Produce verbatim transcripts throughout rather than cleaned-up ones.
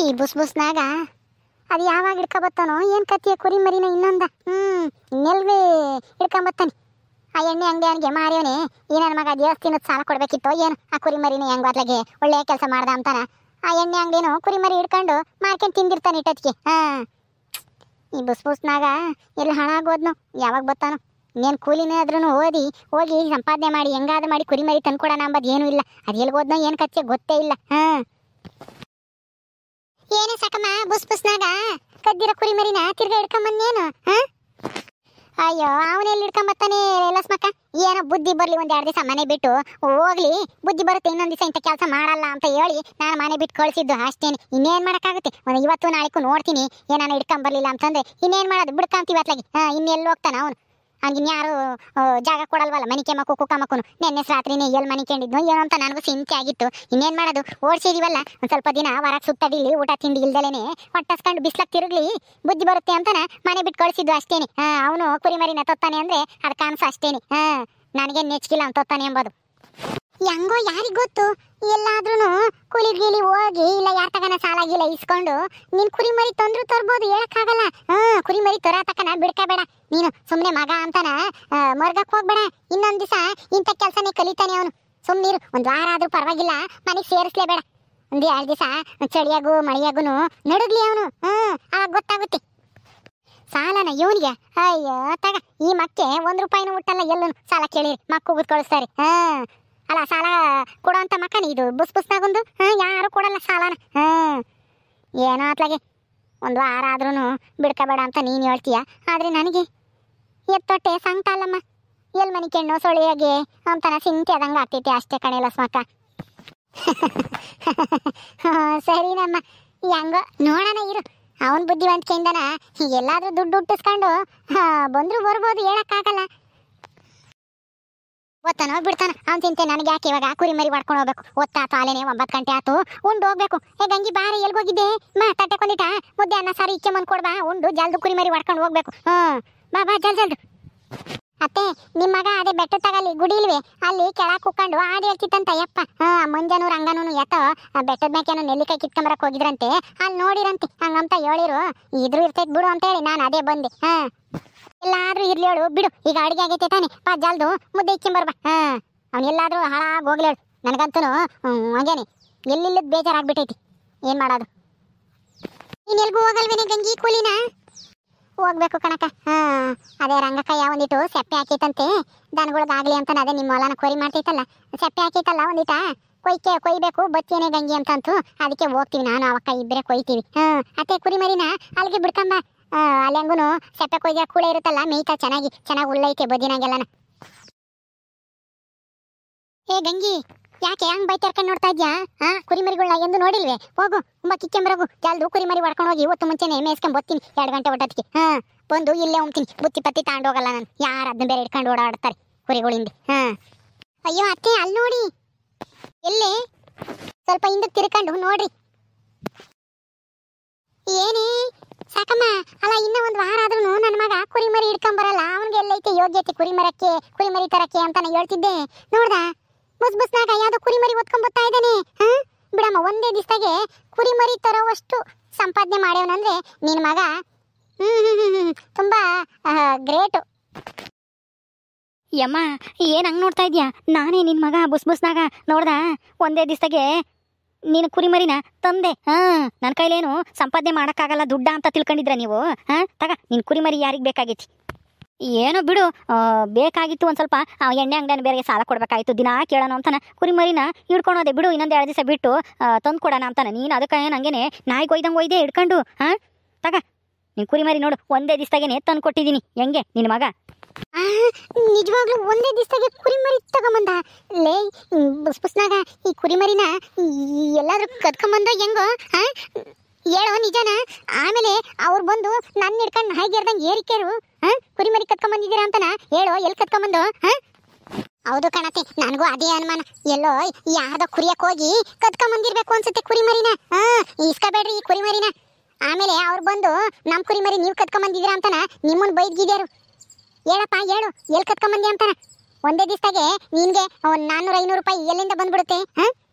ಈ ಬುಸ್ ಬುಸ್ನಾಗ ಅದು ಯಾವಾಗ ಹಿಡ್ಕೊಬತ್ತಾನೋ ಏನು ಕತ್ತಿಯ ಕುರಿ ಮರಿನ ಇನ್ನೊಂದ ಹ್ಞೂ ನೆಲ್ವೇ ಹಿಡ್ಕೊಂಬತ್ತಾನೆ. ಆ ಎಣ್ಣೆ ಅಂಗಡಿ ಮಾರ್ಯವನೇ ಈ ನನ್ನ ಮಗ ದೇವಸ್ಥಾನದ ಸಾಲ ಕೊಡಬೇಕಿತ್ತು ಏನು ಆ ಕುರಿ ಮರಿನ ಹೆಂಗೆ ಅದ್ಲಾಗೆ ಒಳ್ಳೆಯ ಕೆಲಸ ಮಾಡ್ದ ಅಂತಾನ. ಆ ಎಣ್ಣೆ ಅಂಗಡಿನೂ ಕುರಿ ಮರಿ ಹಿಡ್ಕೊಂಡು ಮಾರ್ಕೊಂಡು ತಿಂದಿರ್ತಾನೆ ಇಟ್ಟದ್ಕೆ. ಹಾಂ ಈ ಬುಸ್ ಬುಸ್ನಾಗ ಎಲ್ಲಿ ಹಣ ಆಗೋದ್ನು ಯಾವಾಗ ಬತ್ತಾನೋ. ಇನ್ನೇನು ಕೂಲಿನೇ ಆದ್ರೂ ಓದಿ ಹೋಗಿ ಸಂಪಾದನೆ ಮಾಡಿ ಹೆಂಗಾದ್ರೂ ಮಾಡಿ ಕುರಿ ಮರಿ ತಂದ್ಕೊಡೋಣ ಅಂಬದು ಏನೂ ಇಲ್ಲ. ಅದು ಎಲ್ಗೋದ್ನೋ ಏನು ಕಚ್ಚೆ ಗೊತ್ತೇ ಇಲ್ಲ. ಹಾಂ ಏನೇ ಸಾಕಮ್ಮ ಬುಸ್ ಬುಸ್ನಾಗ ಕದ್ದಿರೋ ಕುರಿ ಮರಿನ ತಿರ್ಗಾ ಹಿಡ್ಕೊಂಬಂದೇನು? ಹಾಂ ಅಯ್ಯೋ ಅವನೆಲ್ಲಿ ಹಿಡ್ಕೊಂಬತ್ತಾನೆ ಲಸ್ಮಕ್ಕ. ಏನೋ ಬುದ್ಧಿ ಬರಲಿ ಒಂದು ಎರಡು ದಿವಸ ಮನೆ ಬಿಟ್ಟು ಹೋಗ್ಲಿ, ಬುದ್ಧಿ ಬರುತ್ತೆ ಇನ್ನೊಂದು ದಿವಸ ಇಂಥ ಕೆಲಸ ಮಾಡಲ್ಲ ಅಂತ ಹೇಳಿ ನಾನು ಮನೆ ಬಿಟ್ಟು ಕಳಿಸಿದ್ದು ಅಷ್ಟೇನೆ. ಇನ್ನೇನು ಮಾಡೋಕ್ಕಾಗುತ್ತೆ? ಒಂದು ಇವತ್ತು ನಾಳೆಗೂ ನೋಡ್ತೀನಿ ಏನಾನ ಹಿಡ್ಕೊಂಬರ್ಲಿಲ್ಲ ಅಂತಂದ್ರೆ ಇನ್ನೇನು ಮಾಡೋದು ಬಿಡ್ಕೊಂತೀವಿ ಅತ್ಲಾಗಿ. ಹಾಂ ಇನ್ನೆಲ್ಲಿ ಹೋಗ್ತಾನೆ ಅವನು? ಹಂಗಿನ್ ಯಾರು ಜಾಗ ಕೊಡಲ್ವಲ್ಲ ಮನಿಕೆ ಮಕ್ಕು ಕುಕ್ಕ ಮಕ್ಕನು. ನೆನ್ನೆ ರಾತ್ರಿನೇ ಎಲ್ಲಿ ಮನಿಕೊಂಡಿದ್ನು ಏನೋ ಅಂತ ನನಗೂ ಚಿಂತೆ ಆಗಿತ್ತು. ಇನ್ನೇನು ಮಾಡೋದು? ಓಡಿಸಿದೀವಲ್ಲ ಒಂದು ಸ್ವಲ್ಪ ದಿನ ಹೊರಗೆ ಸುತ್ತಡಿಲಿ ಊಟ ತಿಂಡಿ ಇಲ್ದಲೇನೆ ಹೊಟ್ಟಸ್ಕೊಂಡು ಬಿಸ್ಲಾಗ ತಿರುಗ್ಲಿ ಬುದ್ಧಿ ಬರುತ್ತೆ ಅಂತಾನ ಮನೆ ಬಿಟ್ಟು ಕಳಿಸಿದ್ದು ಅಷ್ಟೇನೆ. ಹಾಂ ಅವನು ಕುರಿ ಮರಿನ ತೊತ್ತಾನೆ ಅಂದರೆ ಅದು ಕಾಣಿಸು ಅಷ್ಟೇನೆ. ಹಾಂ ನನಗೇನು ನೆಚ್ಕಿಲ್ಲ ಅವ್ನು ತೊತ್ತಾನೆ ಎಂಬುದು. ಹೆಂಗೋ ಯಾರಿಗೆ ಗೊತ್ತು? ಎಲ್ಲಾದ್ರೂ ಕೂಲಿ ಗೀಲಿ ಹೋಗಿ ಇಲ್ಲ ಯಾರ ತಗನ ಸಾಲ ಗೀಲ ಇಸ್ಕೊಂಡು ನೀನು ಕುರಿ ಮರಿ ತಂದ್ರು ತರ್ಬೋದು, ಹೇಳಕ್ಕಾಗಲ್ಲ. ಹಾಂ ಕುರಿ ಮರಿ ತರ ತಕನ ಬಿಡ್ಕೋಬೇಡ ನೀನು. ಸುಮ್ಮನೆ ಮಗ ಅಂತಾನ ಮರ್ಗಕ್ಕೆ ಹೋಗ್ಬೇಡ. ಇನ್ನೊಂದು ದಿವಸ ಇಂಥ ಕೆಲಸನೇ ಕಲಿತಾನೆ ಅವನು. ಸುಮ್ಮನಿರು, ಒಂದು ವಾರ ಆದ್ರೂ ಪರವಾಗಿಲ್ಲ ಮನೆಗೆ ಸೇರಿಸ್ಲೇಬೇಡ. ಒಂದು ಎರಡು ದಿವಸ ಚಳಿಯಾಗು ಮಳೆಯಾಗೂ ನಡುಗ್ಲಿ ಅವನು. ಹಾಂ ಆಗ ಗೊತ್ತಾಗುತ್ತೆ. ಸಾಲನ ಇವನಿಗೆ ಅಯ್ಯೋ ತಗ ಈ ಮಕ್ಕೆ ಒಂದು ರೂಪಾಯಿನೂ ಮುಟ್ಟಲ್ಲ. ಎಲ್ಲೂ ಸಾಲ ಕೇಳಿರಿ ಮಕ್ಕು ಕಳಿಸ್ತಾರೆ. ಹಾಂ ಅಲ್ಲ ಸಾಲ ಕೊಡೋಂಥ ಮಕ್ಕನ ಇದು ಬುಸ್ ಬುಸ್ನಾಗೊಂದು. ಹಾಂ ಯಾರು ಕೊಡಲ್ಲ ಸಾಲನ. ಹಾಂ ಏನೋ ಅತ್ಲಾಗೆ ಒಂದು ವಾರ ಆದ್ರೂ ಬಿಡ್ಕೋಬೇಡ ಅಂತ ನೀನು ಹೇಳ್ತೀಯ. ಆದರೆ ನನಗೆ ಎತ್ತೊಟ್ಟೆ ಸಂಕಟ ಅಲ್ಲಮ್ಮ. ಎಲ್ಲಿ ಮನೆ ಕೆಣ್ಣು ಸೊಳಿಯಾಗೆ ಅಂತಾನ ಸಿಂತೆ ಅದಂಗೆ ಆಗ್ತೈತಿ ಅಷ್ಟೇ ಕಣೆ ಲಸ್ಮಕ್ಕ. ಸರಿನಮ್ಮ ಹೆಂಗೋ ನೋಡೋಣ ಇರು. ಅವನ ಬುದ್ಧಿವಂತಿಕೆಯಿಂದನ ಎಲ್ಲಾದ್ರೂ ದುಡ್ಡು ಹುಟ್ಟಿಸ್ಕೊಂಡು ಬಂದರೂ ಬರ್ಬೋದು, ಹೇಳಕ್ಕಾಗಲ್ಲ. ಓದ್ತಾನೋ ಬಿಡ್ತಾನೋ ಅವ್ನು ಚಿಂತೆ ನನಗೆ ಯಾಕೆ? ಇವಾಗ ಕುರಿ ಮರಿ ಮಾಡ್ಕೊಂಡು ಹೋಗ್ಬೇಕು. ಒತ್ತಾತು ಆಲೇನೆ ಒಂಬತ್ತು ಗಂಟೆ ಆತು, ಉಂಡು ಹೋಗ್ಬೇಕು. ಹೇ ಗಂಗಿ ಬಾರಿ ಎಲ್ಗೋಗಿದ್ದೆ? ಮಾ ತಟ್ಟೆ ಕೊಂಡಿಟ ಮುದ್ದೆ ಅನ್ನ ಸಾರಿ ಇಚ್ಚೆ ಮಂದು ಕೊಡ್ಬಾ, ಉಂಡು ಜಲ್ದು ಕುರಿ ಮರಿ ಮಾಡ್ಕೊಂಡು ಹೋಗ್ಬೇಕು. ಹ್ಞೂ ಬಾ ಬಾ ಜಲ್ ಜಲ್ದು. ಅತ್ತೆ ನಿಮ್ಮ ಮಗ ಅದೇ ಬೆಟ್ಟ ತಗಲಿ ಗುಡಿ ಇಲ್ವೇ ಅಲ್ಲಿ ಕೆಳಗೆ ಕುಕ್ಕೊಂಡು ಆಡಿ ಹೇಳ್ತಿತ್ತಂತ ಯಪ್ಪ. ಹಾಂ ಮಂಜನೂರು ಹಂಗನೂ ಎತ್ತೋ ಬೆಟ್ಟದ ಮೇಕೇನೋ ನೆಲ್ಲಿಕಾಯಿ ಕಿತ್ಕೊಂಬರಕ್ಕೆ ಹೋಗಿದ್ರಂತೆ, ಅಲ್ಲಿ ನೋಡಿರಂತೆ ಹಂಗಂತ ಹೇಳಿರು. ಇದ್ರು ಇರ್ತೈತೆ ಬಿಡು ಅಂತ ಹೇಳಿ ನಾನು ಅದೇ ಬಂದೆ. ಹಾಂ ಎಲ್ಲಾದ್ರೂ ಇರ್ಲಿ ಹೇಳು ಬಿಡು, ಈಗ ಅಡುಗೆ ಆಗೈತೆ ತಾನೆ, ಪಾ ಜಲ್ದು ಮುದ್ದೆ ಇಕ್ಕೊಂಬರ್ಬಾ. ಹಾಂ ಅವ್ನು ಎಲ್ಲಾದ್ರೂ ಹಾಳಾಗಿ ಹೋಗ್ಲಿ ಹೇಳು. ನನಗಂತೂ ಹಾಗೇನೆ ಎಲ್ಲಿಲ್ಲದ ಬೇಜಾರಾಗ್ಬಿಟ್ಟೈತಿ. ಏನು ಮಾಡೋದು? ನೀನು ಎಲ್ಗೂ ಹೋಗಲ್ವೇನೆ ಗಂಗಿ ಕೂಲಿನ? ಹೋಗ್ಬೇಕು ಕಣಕ್ಕ. ಹಾಂ ಅದೇ ರಂಗಕ್ಕಯ್ಯ ಒಂದಿಟ್ಟು ಸೆಪ್ಪೆ ಹಾಕೈತಂತೆ ದನಗಳ್ಗಾಗ್ಲಿ ಅಂತ. ಅದೇ ನಿಮ್ಮ ಹೊಲನ ಕೊರಿ ಮಾಡ್ತೈತಲ್ಲ ಸೆಪ್ಪೆ ಹಾಕೈತಲ್ಲ ಒಂದಿಟ ಕೊಯ್ಕೆ ಕೊಯ್ಬೇಕು ಬತ್ತೇನೆ ಗಂಗಿ ಅಂತಂತು. ಅದಕ್ಕೆ ಹೋಗ್ತೀವಿ ನಾನು ಅವಕ್ಕ ಇಬ್ಬರೇ ಕೊಯ್ತೀವಿ. ಹಾಂ ಅತ್ತೆ ಕುರಿ ಮರಿನ ಅಲ್ಲಿಗೆ ಬಿಡ್ಕೊಂಬ. ಅಲ್ಲಿ ಹೆಂಗೂ ಸೆಪ್ಪೆ ಕೊಯ್ಗೆ ಕೂಡ ಇರುತ್ತಲ್ಲ ಮೇಯ್ತಾ ಚೆನ್ನಾಗಿ ಚೆನ್ನಾಗಿ ಉಳ್ಳೈತೆ ಬದಿನಾಗೆಲ್ಲನ. ಏ ಗಂಗಿ ಯಾಕೆ ಹಂಗೆ ಬೈತರ್ಕೊಂಡು ನೋಡ್ತಾ ಇದ್ಯಾ? ಹಾಂ ಕುರಿ ಮರಿಗಳನ್ನ ಎಂದು ನೋಡಿಲ್ವೇ? ಹೋಗು ತುಂಬ ಕಿಕ್ಕೆಂಬರಗು ಜಲ್ದು ಕುರಿ ಮರಿ ಹೊಡ್ಕೊಂಡು ಹೋಗಿ ಇವತ್ತು ಮುಂಚೆನೆ ಮೇಯ್ಸ್ಕೊಂಡು ಬರ್ತೀನಿ ಎರಡು ಗಂಟೆ ಒಟ್ಟತ್ತಿಗೆ. ಹಾಂ ಬಂದು ಇಲ್ಲೇ ಉಣ್ತೀನಿ. ಬುತ್ತಿ ಪತ್ತಿ ತಗೊಂಡೋಗಲ್ಲ ನಾನು, ಯಾರು ಅದನ್ನ ಬೇರೆ ಇಟ್ಕೊಂಡು ಓಡಾಡ್ತಾರೆ ಕುರಿಗಳಿಂದ. ಹಾಂ ಅಯ್ಯೋ ಅತ್ತೆ ಅಲ್ಲಿ ನೋಡಿ, ಎಲ್ಲಿ ಸ್ವಲ್ಪ ಹಿಂದಕ್ಕೆ ತಿರ್ಕೊಂಡು ನೋಡ್ರಿ. ಏನೇ ಸಾಕಮ್ಮ ಅಲ್ಲ ಇನ್ನೂ ಒಂದು ವಾರ ಆದ್ರೂ ನನ್ನ ಮಗ ಕುರಿ ಮರಿ ಹಿಡ್ಕೊಂಬರಲ್ಲ. ಅವನಿಗೆ ಎಲ್ಲೈತೆ ಯೋಗ್ಯತೆ ಕುರಿ ಮರಕ್ಕೆ ಕುರಿ ಮರಿ ತರಕ್ಕೆ ಅಂತ ನಾನು ಹೇಳ್ತಿದ್ದೆ. ನೋಡ್ದ ಬುಸ್ ಬುಸ್ನಾಗ ಯಾವುದೋ ಕುರಿ ಮರಿ ಒತ್ಕೊಂಡ್ಬತ್ತಾ ಇದ್ದಾನೆ. ಹಾಂ ಬಿಡಮ್ಮ ಒಂದೇ ದಿವಸದಾಗೆ ಕುರಿ ಮರಿ ತರೋವಷ್ಟು ಸಂಪಾದನೆ ಮಾಡ್ಯವನಂದ್ರೆ ನಿನ್ನ ಮಗ ಹ್ಞೂ ಹ್ಞೂ ಹ್ಞೂ ಹ್ಞೂ ತುಂಬ ಗ್ರೇಟು. ಯಮ್ಮ ಏನು ಹಂಗೆ ನೋಡ್ತಾ ಇದೆಯಾ? ನಾನೇ ನಿನ್ನ ಮಗ ಬುಸ್ ಬುಸ್ನಾಗ ನೋಡ್ದ ಒಂದೇ ದಿವಸದಾಗೆ ನೀನು ಕುರಿ ಮರಿನ ತಂದೆ. ಹಾಂ ನನ್ನ ಕೈಲೇನು ಸಂಪಾದನೆ ಮಾಡೋಕ್ಕಾಗಲ್ಲ ದುಡ್ಡ ಅಂತ ತಿಳ್ಕೊಂಡಿದ್ರ ನೀವು? ಹಾಂ ತಗ ನಿನ್ನ ಕುರಿ ಮರಿ ಯಾರಿಗೆ ಬೇಕಾಗಿತ್ತು? ಏನೋ ಬಿಡು, ಬೇಕಾಗಿತ್ತು ಒಂದು ಸ್ವಲ್ಪ ಎಣ್ಣೆ ಅಂಗಡಿನ ಬೇರೆ ಸಾಲ ಕೊಡಬೇಕಾಗಿತ್ತು. ದಿನ ಕೇಳೋಣ ಅಂತಾನೆ ಕುರಿ ಮರಿನ ಹಿಡ್ಕೊಳೋದೆ. ಬಿಡು ಇನ್ನೊಂದು ಎರಡು ದಿವಸ ಬಿಟ್ಟು ತಂದು ಕೊಡೋಣ ಅಂತಾನೆ. ನೀನು ಅದಕ್ಕೆ ಹಂಗೇನೆ ನಾಯಿ ಕೊಯ್ದಂಗೆ ಒಯ್ದೆ ಹಿಡ್ಕೊಂಡು. ಹಾಂ ತಗ ನಿನ್ನ ಕುರಿ ಮರಿ ನೋಡು ಒಂದೇ ದಿವಸದಾಗೆ ತಂದು ಕೊಟ್ಟಿದ್ದೀನಿ. ಹೆಂಗೆ ನಿನ್ನ ಮಗ? ನಿಜವಾಗ್ಲೂ ಒಂದೇ ದಿವಸದಾಗೆ ಕುರಿ ಮರಿ ತಗೊಂಬಂದ? ಲೇ ಬುಸ್ ಬುಸ್ನಾಗ ಈ ಕುರಿ ಮರಿನ ಎಲ್ಲಾದ್ರೂ ಕದ್ಕೊಂಬಂದ ಹೆಂಗೋ? ಹಾಂ ಹೇಳೋ ನಿಜನ? ಆಮೇಲೆ ಅವ್ರು ಬಂದು ನನ್ನ ಹಿಡ್ಕೊಂಡು ಹಾಯ್ಗೆರ್ದಂಗೆ ಏರಿಕೆರು ಹಾಂ ಕುರಿ ಮರಿ ಕತ್ಕೊಂಬಂದಿದ್ದೀರಾ ಅಂತನ ಹೇಳೋ. ಎಲ್ಲಿ ಕತ್ಕೊಂಬಂದು? ಹಾಂ ಹೌದು ಕಣತೆ ನನಗೂ ಅದೇ ಅನುಮಾನ. ಎಲ್ಲೋ ಯಾರ್ದೋ ಕುರಿಯಕ್ಕೆ ಹೋಗಿ ಕತ್ಕೊಂಬಂದಿರ್ಬೇಕು ಅನ್ಸುತ್ತೆ ಕುರಿ ಮರಿನ. ಹಾಂ ಇಸ್ಕೋಬೇಡ್ರಿ ಈ ಕುರಿ ಮರಿನ. ಆಮೇಲೆ ಅವ್ರು ಬಂದು ನಮ್ಮ ಕುರಿ ಮರಿ ನೀವು ಕತ್ಕೊಂಬಂದಿದ್ದೀರಾ ಅಂತನ ನಿಮ್ಮನ್ನು ಬೈದ್ಗಿದ್ಯಾರು. ಹೇಳಪ್ಪ ಹೇಳು ಎಲ್ಲಿ ಕತ್ಕೊಂಬಂದಿ ಅಂತಾನ. ಒಂದೇ ದಿವಸದಾಗೆ ನಿನಗೆ ಒಂದು ನಾನ್ನೂರು ಐನೂರು ರೂಪಾಯಿ ಎಲ್ಲಿಂದ ಬಂದ್ಬಿಡುತ್ತೆ? ಹಾಂ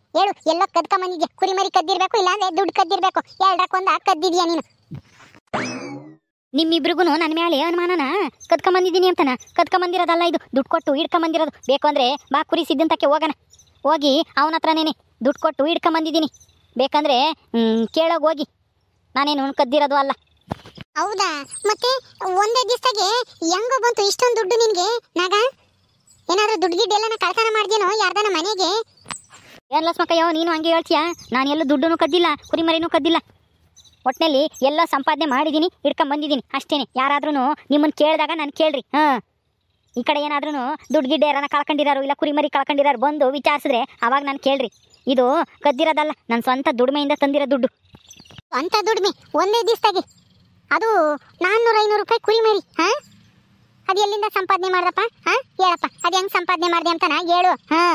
ಹೇಳು ಎಲ್ಲೋ ಕದ್ಕೊಂಬಂದಿದ್ಯಾ? ಕುರಿ ಮರಿ ಕದ್ದಿರ್ಬೇಕು, ಇಲ್ಲಾಂದ್ರೆ ದುಡ್ಡು ಕದ್ದಿರ್ಬೇಕು. ಎರಡಕ್ಕೊಂದ ಕದ್ದಿದ್ಯಾ ನೀನು? ನಿಮ್ಮಿಬ್ರಿಗೂ ನನ್ನ ಮೇಲೆ ಅನುಮಾನನ ಕದ್ಕೊಂಬಂದಿದ್ದೀನಿ ಅಂತನ? ಕದ್ಕೊಂಬಂದಿರೋದಲ್ಲ ಇದು, ದುಡ್ಡು ಕೊಟ್ಟು ಹಿಡ್ಕೊಂಬಂದಿರೋದು. ಬೇಕು ಅಂದರೆ ಬಾ ಕುರಿ ಸಿದ್ದಂತಕ್ಕೆ ಹೋಗೋಣ, ಹೋಗಿ ಅವನ ಹತ್ರನೇನೆ ದುಡ್ಡು ಕೊಟ್ಟು ಹಿಡ್ಕೊಂಬಂದಿದ್ದೀನಿ. ಬೇಕಂದ್ರೆ ಕೇಳೋಗಿ ಹೋಗಿ, ನಾನೇನು ಕದ್ದಿರೋದು ಅಲ್ಲ. ಹೌದಾ? ಮತ್ತೆ ಒಂದೇ ದಿವಸಕ್ಕೆ ಹೆಂಗೋ ಬಂತು ಇಷ್ಟೊಂದು ದುಡ್ಡು ನಿನ್ಗೆ? ನಾಗ ಏನಾದ್ರೂ ದುಡ್ಡು ಗಿಡ್ಡು ಎಲ್ಲ ಕಳ್ತನ ಮಾಡ್ದೇನೋ ಯಾರ್ದನ ಮನೆಗೆ? ಏನ್ ಲಕ್ಷ್ಮಕ್ಕಯ್ಯೋ ನೀನು ಹಂಗೆ ಹೇಳ್ತೀಯಾ? ನಾನು ಎಲ್ಲೂ ದುಡ್ಡನ್ನು ಕದ್ದಿಲ್ಲ, ಕುರಿಮರಿನೂ ಕದ್ದಿಲ್ಲ. ಒಟ್ಟಿನಲ್ಲಿ ಎಲ್ಲ ಸಂಪಾದನೆ ಮಾಡಿದ್ದೀನಿ, ಹಿಡ್ಕೊಂಬಂದಿದ್ದೀನಿ ಅಷ್ಟೇನೆ. ಯಾರಾದ್ರೂ ನಿಮ್ಮನ್ನು ಕೇಳಿದಾಗ ನಾನು ಕೇಳ್ರಿ. ಹಾಂ, ಈ ಕಡೆ ಏನಾದ್ರೂ ದುಡ್ಡು ಗಿಡ್ಡೆ ಯಾರನ್ನ ಕಳ್ಕೊಂಡಿರೋರು ಇಲ್ಲ ಕುರಿಮರಿ ಕಳ್ಕೊಂಡಿರೋರು ಬಂದು ವಿಚಾರಿಸಿದ್ರೆ ಅವಾಗ ನಾನು ಕೇಳ್ರಿ. ಇದು ಕದ್ದಿರೋದಲ್ಲ, ನನ್ನ ಸ್ವಂತ ದುಡಿಮೆಯಿಂದ ತಂದಿರೋ ದುಡ್ಡು. ಸ್ವಂತ ದುಡಿಮೆ ಒಂದೇ ದಿವಸದಾಗೆ? ಅದು ನಾನ್ನೂರ ಐನೂರು ರೂಪಾಯಿ ಕುರಿಮರಿ? ಹಾಂ, ಅದು ಎಲ್ಲಿಂದ ಸಂಪಾದನೆ ಮಾಡ್ದಪ್ಪ? ಹಾಂ ಹೇಳಪ್ಪ, ಅದು ಹೆಂಗೆ ಸಂಪಾದನೆ ಮಾಡಿದೆ ಅಂತನಾ ಹೇಳು. ಹಾಂ,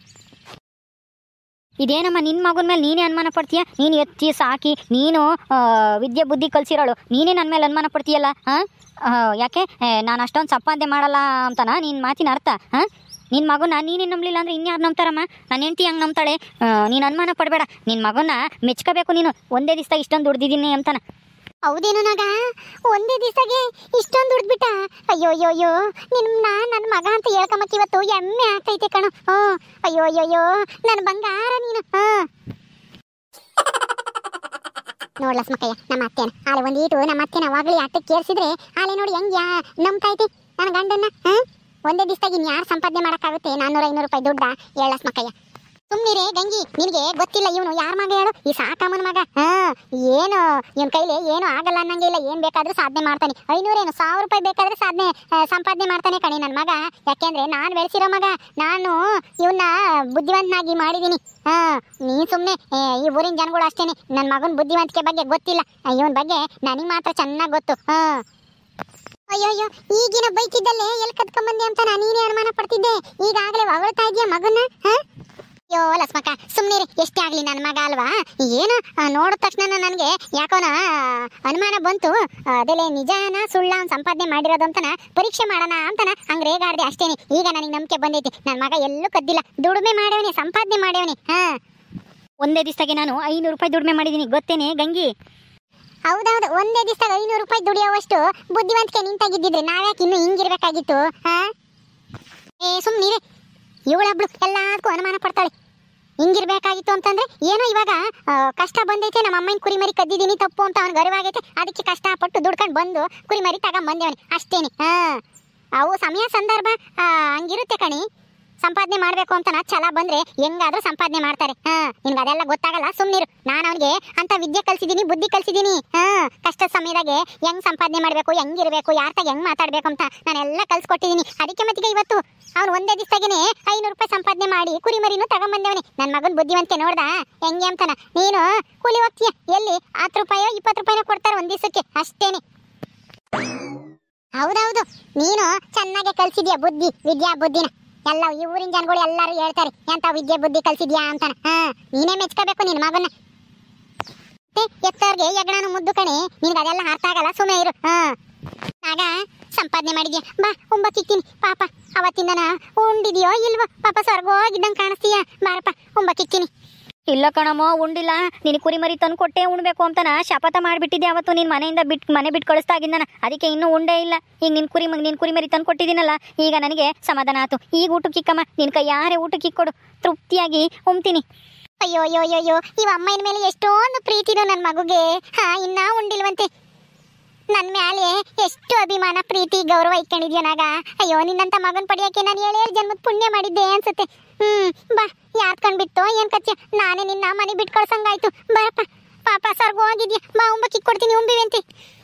ಇದೇನಮ್ಮ ನಿನ್ನ ಮಗನ ಮೇಲೆ ನೀನೇ ಅನುಮಾನ ಪಡ್ತೀಯ? ನೀನು ಎತ್ತಿ ಸಾಕಿ ನೀನು ವಿದ್ಯೆ ಬುದ್ಧಿ ಕಲಿಸಿರೋಳು, ನೀನೇ ನನ್ನ ಮೇಲೆ ಅನುಮಾನ ಪಡ್ತೀಯಲ್ಲ? ಹಾಂ, ಯಾಕೆ ನಾನು ಅಷ್ಟೊಂದು ಸಂಪಾದನೆ ಮಾಡಲ್ಲ ಅಂತನಾ ನಿನ್ನ ಮಾತಿನ ಅರ್ಥ? ಹಾಂ, ನಿನ್ನ ಮಗನ ನೀನೇ ನಂಬಲಿಲ್ಲ ಅಂದರೆ ಇನ್ಯಾರು ನಂಬ್ತಾರಮ್ಮ? ನನ್ನ ಹೆಂಡತಿ ಹಂಗೆ ನಂಬ್ತಾಳೆ. ನೀನು ಅನುಮಾನ ಪಡಬೇಡ, ನಿನ್ನ ಮಗನ ಮೆಚ್ಕೋಬೇಕು ನೀನು. ಒಂದೇ ದಿವಸದಾಗ ಇಷ್ಟೊಂದು ದುಡ್ದಿದ್ದೀನಿ ಅಂತಾನ. ಹೌದೇನು ನಾಗ? ಒಂದೇ ದಿವಸಗೆ ಇಷ್ಟೊಂದು ದುಡ್ಬಿಟ್ಟ? ಅಯ್ಯೋ ಅಯ್ಯೋ ಅಯ್ಯೋ, ನಿನ್ನ ನನ್ನ ಮಗ ಅಂತ ಹೇಳ್ಕೊಂಬಕ್ಕೆ ಇವತ್ತು ಎಮ್ಮೆ ಆಗ್ತೈತೆ ಕಣೋ. ಹ್ಞೂ, ಅಯ್ಯೋ ಅಯ್ಯೋ ಅಯ್ಯೋ, ನನ್ನ ಬಂಗಾರ ನೀನು. ಹಾಂ, ನೋಡ್ಲ ಸ್ಮಕ್ಕಯ್ಯ ನಮ್ಮ ಅತ್ತೆನ ಆಲೆ ಒಂದೀಟು ನಮ್ಮ ಅತ್ತೆನ ಅವಾಗಲೇ ಆಟಕ್ಕೆ ಕೇಳಿಸಿದ್ರೆ ಆಲೆ ನೋಡಿ ಹೆಂಗೆ ಯಾ ನಂಬ್ತೈತಿ ನನ್ನ ಗಂಡನ್ನ. ಹಾಂ, ಒಂದೇ ದಿವಸದಾಗ ಇನ್ಯಾರು ಸಂಪಾದನೆ ಮಾಡೋಕ್ಕಾಗುತ್ತೆ ನಾನ್ನೂರ ಐನೂರು ರೂಪಾಯಿ ದುಡ್ಡ? ಹೇಳ ಸ್ಮಕ್ಕಯ್ಯ. ಸುಮ್ಮನಿರೇ ಗಂಗಿ, ನಿನಗೆ ಗೊತ್ತಿಲ್ಲ ಇವನು ಯಾರ ಮಗ ಹೇಳು? ಈ ಸಾಕಮ್ಮನ ಮಗ. ಹಾಂ, ಏನು ಇವನ ಕೈಲಿ ಏನು ಆಗಲ್ಲ ಅನ್ನಂಗೆ ಇಲ್ಲ, ಏನು ಬೇಕಾದರೂ ಸಾಧನೆ ಮಾಡ್ತಾನೆ. ಐನೂರೇನು ಸಾವಿರ ರೂಪಾಯಿ ಬೇಕಾದರೆ ಸಾಧನೆ ಸಂಪಾದನೆ ಮಾಡ್ತಾನೆ ಕಣಿ ನನ್ನ ಮಗ. ಯಾಕೆಂದರೆ ನಾನು ಬೆಳೆಸಿರೋ ಮಗ, ನಾನು ಇವನ್ನ ಬುದ್ಧಿವಂತನಾಗಿ ಮಾಡಿದ್ದೀನಿ. ಹಾಂ, ನೀನು ಸುಮ್ಮನೆ ಈ ಊರಿನ ಜನಗಳು ಅಷ್ಟೇ ನನ್ನ ಮಗನ ಬುದ್ಧಿವಂತಿಕೆ ಬಗ್ಗೆ ಗೊತ್ತಿಲ್ಲ, ಇವನ ಬಗ್ಗೆ ನನಗೆ ಮಾತ್ರ ಚೆನ್ನಾಗಿ ಗೊತ್ತು. ಹಾಂ, ಅಯ್ಯೋ ಅಯ್ಯೋ, ಈಗಿನ ಬೈತಿದ್ದಲ್ಲೇ ಎಲ್ಲಿ ಕದ್ಕೊಂಬಂದೆ ಅಂತ ನೀನೇ ಅನುಮಾನ ಪಡ್ತಿದ್ದೆ, ಈಗಾಗಲೇ ಹೊಗಳ್ತಾ ಇದೆಯಾ ಮಗನ? ಹಾಂ, ಅಯ್ಯೋ ಲಕ್ಷ್ಮಕ್ಕ ಸುಮ್ಮನೆ ಎಷ್ಟೇ ಆಗಲಿ ನನ್ನ ಮಗ ಅಲ್ವಾ? ಏನು ನೋಡಿದ ತಕ್ಷಣ ನನಗೆ ಯಾಕೋನ ಅನುಮಾನ ಬಂತು. ಅದೆಲ್ಲ ನಿಜಾನ ಸುಳ್ಳ ಅವ್ನು ಸಂಪಾದನೆ ಮಾಡಿರೋದು ಅಂತನ ಪರೀಕ್ಷೆ ಮಾಡೋಣ ಅಂತನ ಹಂಗೆ ರೇಗಾಡ್ದೆ ಅಷ್ಟೇನೆ. ಈಗ ನನಗೆ ನಂಬಿಕೆ ಬಂದೈತಿ, ನನ್ನ ಮಗ ಎಲ್ಲೂ ಕದ್ದಿಲ್ಲ, ದುಡಿಮೆ ಮಾಡ್ಯವನಿ, ಸಂಪಾದನೆ ಮಾಡ್ಯವನಿ. ಹಾಂ, ಒಂದೇ ದಿವಸಕ್ಕೆ ನಾನು ಐನೂರು ರೂಪಾಯಿ ದುಡಿಮೆ ಮಾಡಿದ್ದೀನಿ, ಗೊತ್ತೇನೆ ಗಂಗಿ? ಹೌದೌದು, ಒಂದೇ ದಿವಸದಾಗ ಐನೂರು ರೂಪಾಯಿ ದುಡಿಯೋವಷ್ಟು ಬುದ್ಧಿವಂತಿಕೆ ನಿಂತಾಗಿದ್ದಿದ್ರೆ ನಾವ್ಯಾಕೆ ಇನ್ನೂ ಹಿಂಗಿರ್ಬೇಕಾಗಿತ್ತು? ಹಾಂ, ಏ ಸುಮ್ಮನಿರೆ, ಇವಳೊಬ್ಳು ಎಲ್ಲದಕ್ಕೂ ಅನುಮಾನ ಪಡ್ತಾಳೆ. ಹಿಂಗಿರ್ಬೇಕಾಗಿತ್ತು ಅಂತಂದ್ರೆ ಏನೋ ಇವಾಗ ಕಷ್ಟ ಬಂದೈತೆ, ನಮ್ಮ ಅಮ್ಮನ ಕುರಿಮರಿ ಕದ್ದಿದ್ದೀನಿ ತಪ್ಪು ಅಂತ ಅವ್ನಿಗೆ ಅರಿವಾಗೈತೆ, ಅದಕ್ಕೆ ಕಷ್ಟಪಟ್ಟು ದುಡ್ಕೊಂಡು ಬಂದು ಕುರಿಮರಿ ತಗೊಂಬಂದೇವನಿ ಅಷ್ಟೇನೆ. ಹಾಂ, ಅವು ಸಮಯ ಸಂದರ್ಭ ಹಂಗಿರುತ್ತೆ ಕಣಿ. ಸಂಪಾದನೆ ಮಾಡಬೇಕು ಅಂತ ಛಲ ಬಂದರೆ ಹೆಂಗಾದ್ರೂ ಸಂಪಾದನೆ ಮಾಡ್ತಾರೆ. ಹಾಂ, ನಿನ್ಗೆ ಅದೆಲ್ಲ ಗೊತ್ತಾಗಲ್ಲ, ಸುಮ್ಮನಿರು. ನಾನು ಅವನಿಗೆ ಅಂತ ವಿದ್ಯೆ ಕಲಿಸಿದ್ದೀನಿ, ಬುದ್ಧಿ ಕಲಿಸಿದ್ದೀನಿ. ಹಾಂ, ಕಷ್ಟದ ಸಮಯದಾಗೆ ಹೆಂಗೆ ಸಂಪಾದನೆ ಮಾಡಬೇಕು, ಹೆಂಗಿರಬೇಕು, ಯಾರ ತಾಗ ಹೆಂಗೆ ಮಾತಾಡಬೇಕು ಅಂತ ನಾನೆಲ್ಲ ಕಲಿಸ್ಕೊಟ್ಟಿದ್ದೀನಿ. ಅದಕ್ಕೆ ಮತ್ತಿಗೆ ಇವತ್ತು ಅವ್ನು ಒಂದೇ ದಿವಸದಾಗೇ ಐನೂರು ರೂಪಾಯಿ ಸಂಪಾದನೆ ಮಾಡಿ ಕುರಿಮರಿನೂ ತಗೊಂಬಂದೇವನಿ. ನನ್ನ ಮಗನ ಬುದ್ಧಿವಂತಿಕೆ ನೋಡ್ದ ಹೆಂಗೆ ಅಂತಾನ? ನೀನು ಕೂಲಿ ಹೋಗ್ತೀಯ, ಎಲ್ಲಿ ಹತ್ತು ರೂಪಾಯೋ ಇಪ್ಪತ್ತು ರೂಪಾಯಿನೋ ಕೊಡ್ತಾರೆ ಒಂದು ದಿವಸಕ್ಕೆ ಅಷ್ಟೇನೆ. ಹೌದೌದು, ನೀನು ಚೆನ್ನಾಗೆ ಕಲಿಸಿದ್ಯಾ ಬುದ್ಧಿ, ವಿದ್ಯಾ ಬುದ್ಧಿನ. ಎಲ್ಲ ಈ ಊರಿನ ಜನಗಳು ಎಲ್ಲರೂ ಹೇಳ್ತಾರೆ ಎಂತ ವಿದ್ಯೆ ಬುದ್ಧಿ ಕಲಿಸಿದ್ಯಾ ಅಂತಾನ. ಹಾಂ, ನೀನೇ ಮೆಚ್ಕೋಬೇಕು ನಿನ್ನ ಮಗನ. ಎತ್ತವ್ರಿಗೆ ಯಜ್ಞಾನು ಮುದ್ದು ಕಣೆ, ನಿನ್ಗೆ ಅದೆಲ್ಲ ಅರ್ಥ ಆಗಲ್ಲ, ಸುಮ್ಮನೆ ಇರು. ಹಾಂ, ಆಗ ಸಂಪಾದನೆ ಮಾಡಿದ್ಯಾ, ಬಾ ಉಂಬಕ್ಕಿಕ್ತೀನಿ. ಪಾಪ ಅವತ್ತಿಂದನ ಉಂಡಿದ್ಯೋ ಇಲ್ವೋ? ಪಾಪ ಸ್ವರ್ಗ ಹೋಗಿದ್ದಂಗೆ ಕಾಣಿಸ್ತೀಯ, ಬಾರಪ್ಪ ಉಂಬಕ್ಕಿಕ್ತೀನಿ. ಇಲ್ಲ ಕಣಮ್ಮ, ಉಂಡಿಲ್ಲ. ನೀನು ಕುರಿಮರಿ ತಂದು ಕೊಟ್ಟೆ ಉಣ್ಬೇಕು ಅಂತನ ಶಪಥ ಮಾಡಿಬಿಟ್ಟಿದ್ದೆ ಅವತ್ತು. ನೀನು ಮನೆಯಿಂದ ಬಿಟ್ಟು ಮನೆ ಬಿಟ್ಟು ಕಳಿಸ್ತಾಗಿದ್ದಾನ, ಅದಕ್ಕೆ ಇನ್ನೂ ಉಂಡೇ ಇಲ್ಲ. ಈಗ ನಿನ್ನ ಕುರಿ ನಿನ್ನ ಕುರಿಮರಿ ತಂದು ಕೊಟ್ಟಿದ್ದೀನಲ್ಲ, ಈಗ ನನಗೆ ಸಮಾಧಾನ ಆಯ್ತು. ಈಗ ಊಟಕ್ಕಿಕ್ಕಮ್ಮ, ನಿನ್ನ ಕೈ ಯಾರೇ ಊಟಕ್ಕಿಕ್ಕೊಡು, ತೃಪ್ತಿಯಾಗಿ ಉಣ್ತೀನಿ. ಅಯ್ಯೋ ಅಯ್ಯೋ ಅಯ್ಯೋ, ಇವ ಅಮ್ಮನ ಮೇಲೆ ಎಷ್ಟೊಂದು ಪ್ರೀತಿನೋ ನನ್ನ ಮಗುಗೆ. ಹಾಂ, ಇನ್ನ ಉಂಡಿಲ್ವಂತೆ. ನನ್ನ ಮ್ಯಾಲೆ ಎಷ್ಟು ಅಭಿಮಾನ, ಪ್ರೀತಿ, ಗೌರವ ಇಟ್ಕೊಂಡಿದ್ಯೋ ನಾಗ. ಅಯ್ಯೋ, ನಿನ್ನಂತ ಮಗನ ಪಡೆಯೋಕ್ಕೆ ನಾನು ಏಳೇಳು ಜನ್ಮದ ಪುಣ್ಯ ಮಾಡಿದ್ದೆ ಅನ್ಸುತ್ತೆ. ಹ್ಮ್, ಬಾ, ಯಾರ್ ಕಂಡ್ಬಿಟ್ಟು ಏನ್ ಕಚ್ಚ, ನಾನೇ ನಿನ್ನ ಮನೆ ಬಿಟ್ಟು ಕಳ್ಸಂಗಾಯ್ತು. ಬರಪ್ಪ, ಪಾಪ ಸ್ವರ್ಗ ಹೋಗಿದ್ಯಾ, ಬಾ ಉಂಬಕ್ಕಿ ಕೊಡ್ತೀನಿ, ಉಂಬಿವಂತೆ.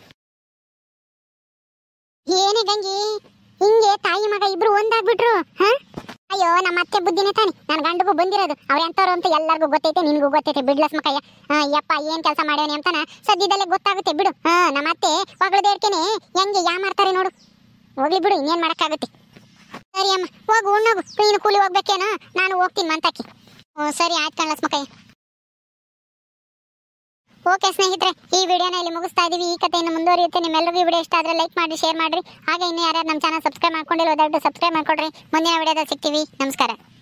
ಏನೇ ಗಂಗಿ, ಹಿಂಗೆ ತಾಯಿ ಮಗ ಇಬ್ರು ಒಂದಾಗ್ಬಿಟ್ರು? ಹಾ, ಅಯ್ಯೋ ನಮ್ಮ ಅತ್ತೆ ಬುದ್ಧಿನೇ ತಾನೆ ನನ್ನ ಗಂಡಗೂ ಬಂದಿರೋದು. ಅವ್ರ ಎಂತವ್ರು ಅಂತ ಎಲ್ಲರಿಗೂ ಗೊತ್ತೈತೆ, ನಿನ್ಗೂ ಗೊತ್ತೈತೆ. ಬಿಡ್ಲಸ್ ಮಕ್ಕಯ್ಯ, ಯಪ್ಪ ಏನ್ ಕೆಲಸ ಮಾಡ್ಯವನಿ ಅಂತಾನ ಸದ್ಯದಲ್ಲೇ ಗೊತ್ತಾಗುತ್ತೆ ಬಿಡು. ಹಾ, ನಮ್ಮ ಅತ್ತೆ ಹೊಗಳದೇಡ್ಕೇನೆ ಹೆಂಗೆ ಯಾ ಮಾಡ್ತಾರೆ ನೋಡು. ಹೋಗ್ಲಿ ಬಿಡು, ಇನ್ನೇನ್ ಮಾಡಕ್ಕಾಗುತ್ತೆ. ಸರಿ ಅಮ್ಮ, ಹೋಗು ಉಣ್ಣೋಗು. ನೀನು ಕೂಲಿ ಹೋಗ್ಬೇಕೇನೋ, ನಾನು ಹೋಗ್ತೀನಿ ಮಂತಕ್ಕೆ. ಹ್ಞೂ ಸರಿ, ಆಯ್ತು ಕಣ್ಲಸ್ ಮಕ್ಕಯ್ಯ. ಓಕೆ ಸ್ನೇಹಿತರೆ, ಈ ವಿಡಿಯೋನ ಇಲ್ಲಿ ಮುಗಿಸ್ತಾ ಇದೀವಿ. ಈ ಕಥೆಯನ್ನು ಮುಂದುವರಿಯುತ್ತೆ. ನಿಮ್ಮೆಲ್ಲರಿಗೂ ಈ ವಿಡಿಯೋ ಇಷ್ಟ ಆದರೆ ಲೈಕ್ ಮಾಡಿ, ಶೇರ್ ಮಾಡಿರಿ. ಹಾಗೆ ಇನ್ನೂ ಯಾರ್ಯಾರು ನಮ್ಮ ಚಾನಲ್ ಸಬ್ಸ್ಕ್ರೈಬ್ ಮಾಡ್ಕೊಂಡಿಲ್ಲ ದಯವಿಟ್ಟು ಸಬ್ಸ್ಕ್ರೈಬ್ ಮಾಡ್ಕೊಡ್ರಿ. ಮುಂದಿನ ವಿಡಿಯೋದಲ್ಲಿ ಸಿಗ್ತೀವಿ. ನಮಸ್ಕಾರ.